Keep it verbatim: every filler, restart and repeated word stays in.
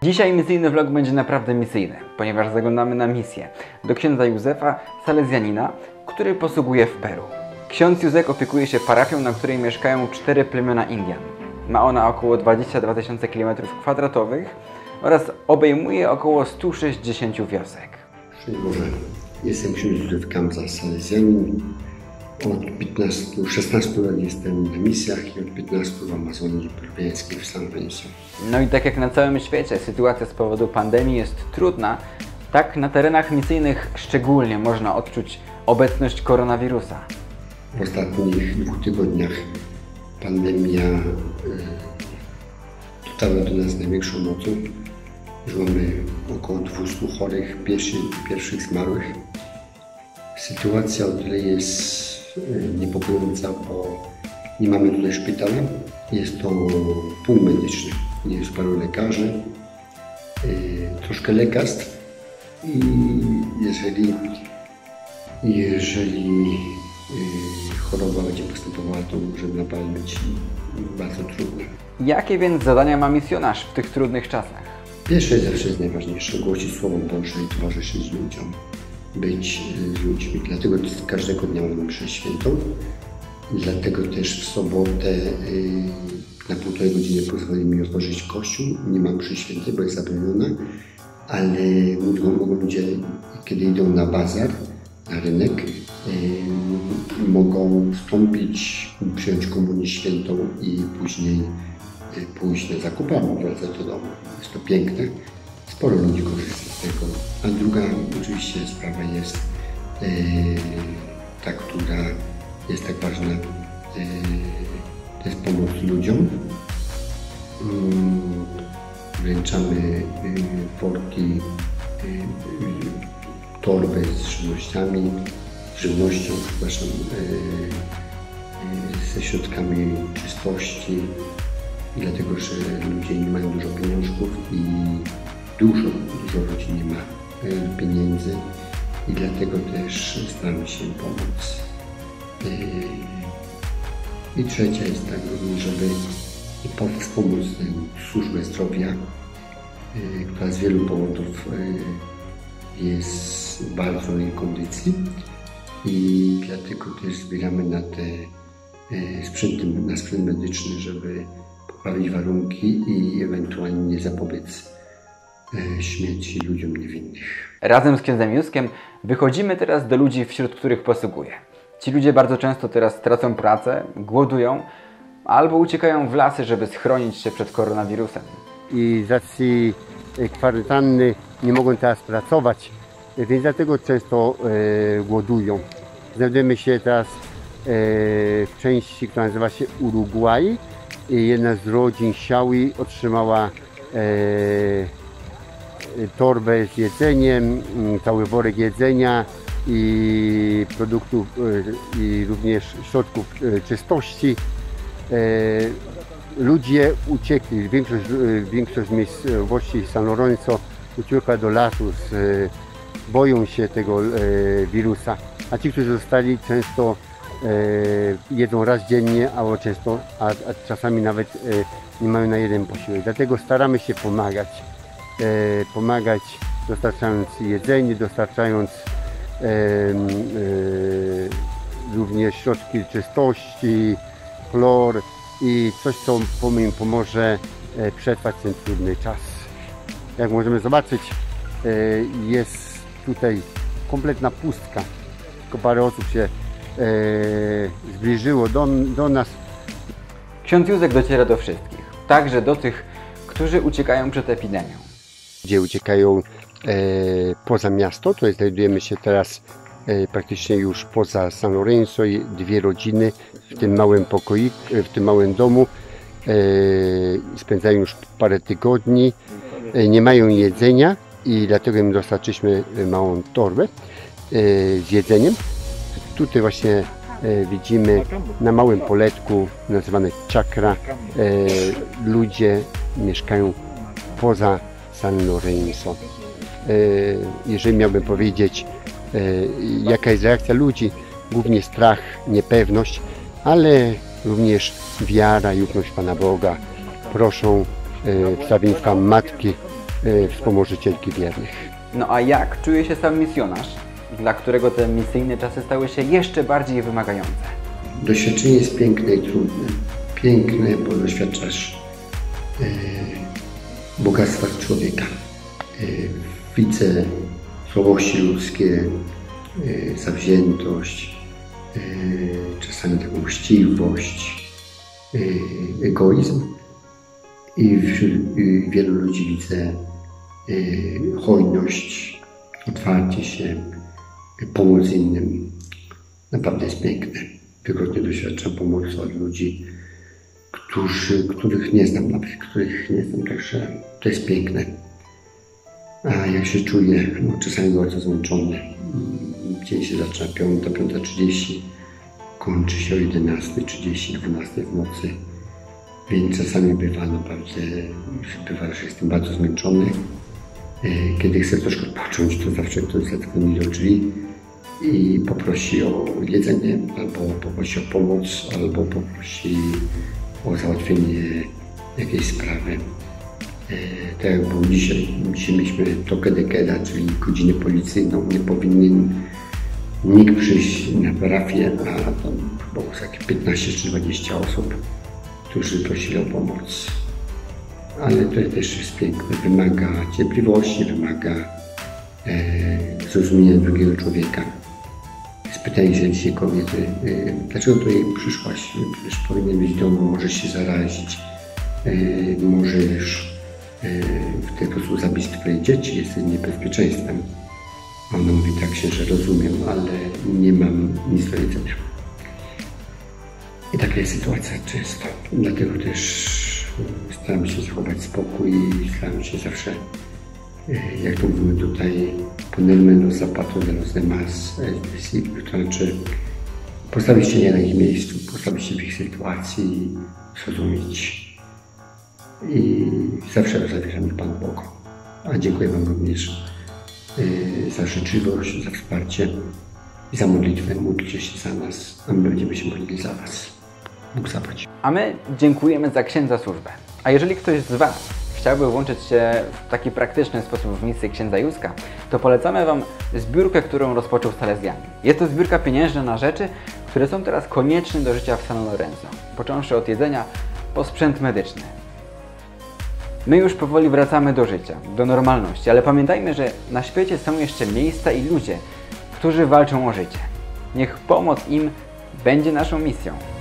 Dzisiaj misyjny vlog będzie naprawdę misyjny, ponieważ zaglądamy na misję do księdza Józefa, salezjanina, który posługuje w Peru. Ksiądz Józef opiekuje się parafią, na której mieszkają cztery plemiona Indian. Ma ona około dwadzieścia dwa tysiące kilometrów kwadratowych oraz obejmuje około stu sześćdziesięciu wiosek. Szczęść Boże, jestem ksiądz Józef Kamza, salezjanin. Od piętnastu, szesnastu lat jestem na misjach i od piętnastu w Amazonii peruwiańskiej w San Lorenzo. No i tak jak na całym świecie sytuacja z powodu pandemii jest trudna, tak na terenach misyjnych szczególnie można odczuć obecność koronawirusa. W ostatnich dwóch tygodniach pandemia y, dotarła do nas największą mocą. Już mamy około dwustu chorych, pierwszy, pierwszych zmarłych. Sytuacja o tyle jest niepokojąca, bo nie mamy tutaj szpitala. Jest to punkt medyczny. Jest paru lekarzy, yy, troszkę lekarstw i jeżeli, jeżeli yy, choroba będzie postępowała, to może naprawdę być bardzo trudne. Jakie więc zadania ma misjonarz w tych trudnych czasach? Pierwsze zawsze jest najważniejsze. Głosić Słowo Boże i towarzyszyć ludziom. Być z ludźmi. Dlatego każdego dnia mamy mszę świętą. Dlatego też w sobotę yy, na półtorej godziny pozwoli mi otworzyć kościół. Nie mam mszy świętej, bo jest zabroniona, ale mogą ludzie, kiedy idą na bazar, na rynek, yy, mogą wstąpić, przyjąć komunię świętą i później yy, pójść na zakupy, albo wracać do domu. Jest to piękne. Sporo ludzi korzysta z tego. A druga oczywiście sprawa jest yy, ta, która jest tak ważna, yy, to jest pomoc ludziom. Yy, wręczamy yy, worki, yy, yy, torby z żywnościami, żywnością, przepraszam, yy, yy, ze środkami czystości, dlatego że ludzie nie mają dużo pieniążków i Dużo, dużo rodzin nie ma y, pieniędzy i dlatego też staramy się pomóc. Y, I trzecia jest tak również, żeby wspomóc służbę zdrowia, y, która z wielu powodów y, jest w bardzo złej kondycji i dlatego też zbieramy na te y, sprzęty, na sprzęt medyczny, żeby poprawić warunki i ewentualnie zapobiec śmierci ludziom niewinnych. Razem z księdzem Józkiem wychodzimy teraz do ludzi, wśród których posługuję. Ci ludzie bardzo często teraz tracą pracę, głodują albo uciekają w lasy, żeby schronić się przed koronawirusem. I z racji kwarantanny nie mogą teraz pracować, więc dlatego często e, głodują. Znajdujemy się teraz e, w części, która nazywa się Urugwaj. Jedna z rodzin Siaui otrzymała e, torbę z jedzeniem, cały worek jedzenia i produktów i również środków czystości. Ludzie uciekli, większość, większość miejscowości San Lorenzo uciekła do lasu, boją się tego wirusa, a ci, którzy zostali, często jedzą raz dziennie, albo często, a, a czasami nawet nie mają na jeden posiłek. Dlatego staramy się pomagać. E, pomagać, dostarczając jedzenie, dostarczając e, e, również środki czystości, chlor i coś, co im pomoże e, przetrwać ten trudny czas. Jak możemy zobaczyć, e, jest tutaj kompletna pustka. Tylko parę osób się e, zbliżyło do, do nas. Ksiądz Józef dociera do wszystkich, także do tych, którzy uciekają przed epidemią. Gdzie uciekają e, poza miasto, to jest, znajdujemy się teraz e, praktycznie już poza San Lorenzo i dwie rodziny w tym małym pokoju, w tym małym domu e, spędzają już parę tygodni, e, nie mają jedzenia i dlatego im dostarczyliśmy małą torbę e, z jedzeniem. Tutaj właśnie e, widzimy na małym poletku nazywane chakra, e, ludzie mieszkają poza San Lorenzo. Jeżeli miałbym powiedzieć, jaka jest reakcja ludzi, głównie strach, niepewność, ale również wiara i ufność Pana Boga. Proszą wstawiennictwa Matki e, wspomożycielki wiernych. No a jak czuje się sam misjonarz, dla którego te misyjne czasy stały się jeszcze bardziej wymagające? Doświadczenie jest piękne i trudne. Piękne, bo doświadczasz e, bogactwa człowieka. E, widzę słabości ludzkie, e, zawziętość, e, czasami taką chciwość, e, egoizm. I wśród i wielu ludzi widzę e, hojność, otwarcie się, pomoc innym. Naprawdę jest piękne. Wielokrotnie doświadczam pomocy od ludzi, którzy, których nie znam, nawet których nie znam, także to jest piękne. A jak się czuję, no, czasami bardzo zmęczony. Dzień się zaczyna piąta, piąta trzydzieści, kończy się o jedenasta trzydzieści, dwunasta w nocy. Więc czasami bywa naprawdę, bywa, że jestem bardzo zmęczony. Kiedy chcę troszkę odpocząć, to zawsze ktoś zadzwoni do drzwi i poprosi o jedzenie, albo poprosi o pomoc, albo poprosi o załatwienie jakiejś sprawy. Tak jak było dzisiaj, dzisiaj mieliśmy toque de queda, czyli godzinę policyjną, nie powinien nikt przyjść na parafię, a tam było jakieś piętnaście czy dwadzieścia osób, którzy prosili o pomoc. Ale to też jest piękne, wymaga cierpliwości, wymaga e, zrozumienia drugiego człowieka. Spytali się dzisiaj kobiety, e, dlaczego tutaj przyszłaś? Przecież powinien być w domu, możesz się zarazić, e, możesz e, w ten sposób zabić twoje dzieci, jesteś niebezpieczeństwem. Ona mówi tak się, że rozumiem, ale nie mam nic do jedzenia. I taka jest sytuacja często. Dlatego też staram się zachować spokój i staram się zawsze, jak to mówimy tutaj, ponerme los zapatos de los demás, to znaczy postawić się nie na ich miejscu, postawić się w ich sytuacji, zrozumieć. I zawsze zawierzam Panu Bogu. A dziękuję Wam również za życzliwość, za wsparcie i za modlitwę. Módlcie się za nas, a my będziemy się modlili za Was. Bóg zapłać. A my dziękujemy za księdza służbę. A jeżeli ktoś z Was chciałby włączyć się w taki praktyczny sposób w misję księdza Józka, to polecamy Wam zbiórkę, którą rozpoczął Salezjanin. Jest to zbiórka pieniężna na rzeczy, które są teraz konieczne do życia w San Lorenzo, począwszy od jedzenia po sprzęt medyczny. My już powoli wracamy do życia, do normalności, ale pamiętajmy, że na świecie są jeszcze miejsca i ludzie, którzy walczą o życie. Niech pomoc im będzie naszą misją.